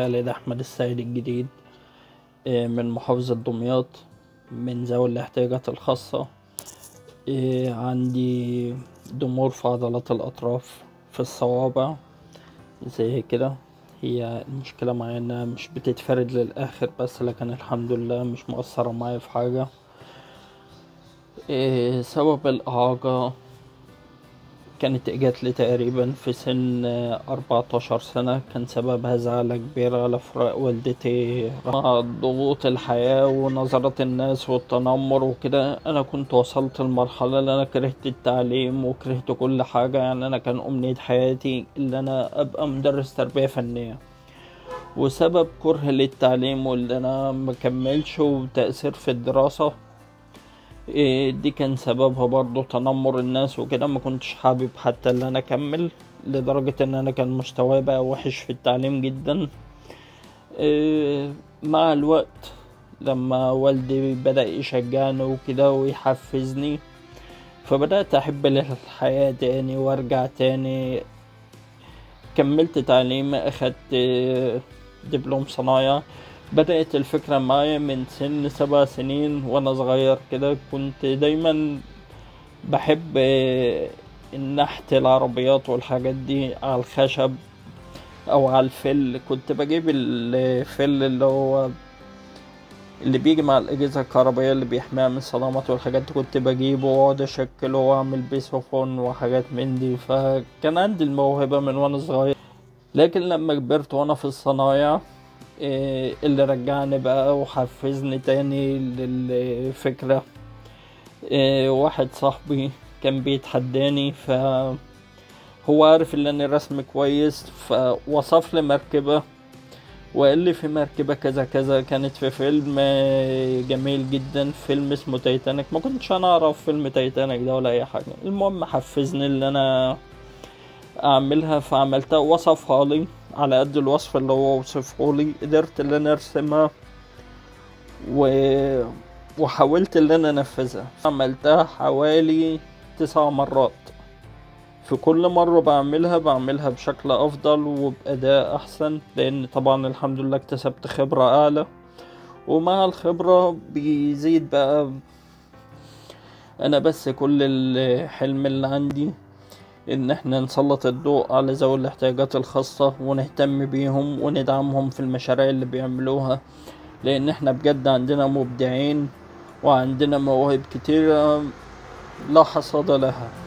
خالد أحمد السيد الجديد، من محافظة دمياط، من ذوي الاحتياجات الخاصة. عندي ضمور في عضلات الأطراف في الصوابع زي كده. هي المشكلة معايا إنها مش بتتفرد للآخر بس، لكن الحمد لله مش مؤثرة معايا في حاجة. سبب الإعاقة كانت جات لي تقريبا في سن 14 سنة. كان سببها زعلة كبيرة على فراق والدتي مع ضغوط الحياة ونظرات الناس والتنمر وكده. أنا كنت وصلت لمرحلة اللي أنا كرهت التعليم وكرهت كل حاجة. يعني أنا كان أمنية حياتي اللي أنا أبقى مدرس تربية فنية، وسبب كره للتعليم واللي أنا مكملش وتأثير في الدراسة دي كان سببها برضو تنمر الناس وكده. ما كنتش حابب حتى اللي انا اكمل، لدرجة ان انا كان مستواي بقى وحش في التعليم جدا. مع الوقت لما والدي بدأ يشجعني وكده ويحفزني، فبدأت احب الحياة تاني وارجع تاني. كملت تعليمي، اخدت دبلوم صنايع. بدأت الفكرة معايا من سن 7 سنين وانا صغير كده. كنت دايما بحب النحت، العربيات والحاجات دي على الخشب او على الفل. كنت بجيب الفل اللي بيجي مع الأجهزة الكهربائية اللي بيحميها من الصدمات والحاجات دي، كنت بجيبه واقعد اشكله واعمل بيه سفن وحاجات من دي. فكان عندي الموهبة من وانا صغير. لكن لما كبرت وانا في الصنايع، اللي رجعني بقى وحفزني تاني للفكرة واحد صاحبي كان بيتحداني، فهو عارف ان انا رسم كويس، فوصف لي مركبة وقال لي في مركبة كذا كذا. كانت في فيلم جميل جدا، فيلم اسمه تايتانيك. ما كنتش انا اعرف فيلم تايتانيك ده ولا اي حاجة. المهم حفزني اللي انا اعملها، فعملتها. وصفها لي على قد الوصف اللي هو وصفه لي، قدرت اللي انا ارسمها وحاولت اللي انا انفذها. عملتها حوالي 9 مرات. في كل مرة بعملها بشكل افضل وبأداء احسن، لان طبعا الحمد لله اكتسبت خبرة اعلى. ومع الخبرة بيزيد بقى. انا بس كل الحلم اللي عندي ان احنا نسلط الضوء على ذوي الاحتياجات الخاصة ونهتم بيهم وندعمهم في المشاريع اللي بيعملوها، لان احنا بجد عندنا مبدعين وعندنا مواهب كتيرة لا حصاد لها.